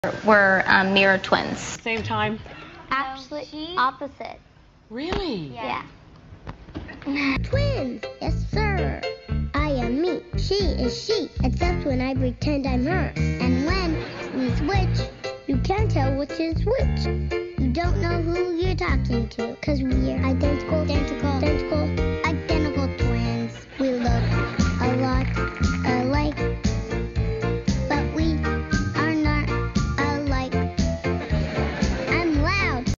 were mirror twins. Same time? Actually, opposite. Really? Yeah. Twins, yes sir. I am me, she is she, except when I pretend I'm her. And when we switch, you can't tell which is which. You don't know who you're talking to, 'cause we're identical.